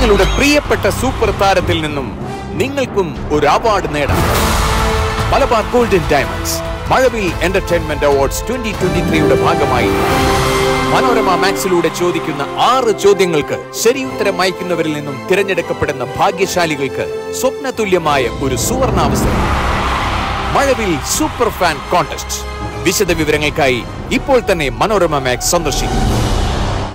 നിങ്ങളുടെ പ്രിയപ്പെട്ട സൂപ്പർ താരത്തിൽ നിന്നും നിങ്ങൾക്കും ഒരു അവാർഡ് നേടാം. Malabar golden diamonds Mazhavil entertainment awards 2023യുടെ ഭാഗമായി മനോരമ മാക്സിലൂടെ ചോദിക്കുന്ന 6 ചോദ്യങ്ങൾക്ക് ശരിയുത്തരം അയക്കുന്നവരിൽ നിന്നും തിരഞ്ഞെടുക്കപ്പെടുന്ന ഭാഗ്യശാലികൾക്ക് സ്വപ്നതുല്യമായ ഒരു സുവർണാവസരം. Mazhavil super fan contest. വിശദ വിവരങ്ങൾക്കായി ഇപ്പോൾ തന്നെ മനോരമ മാക്സ് സന്ദർശിക്കും.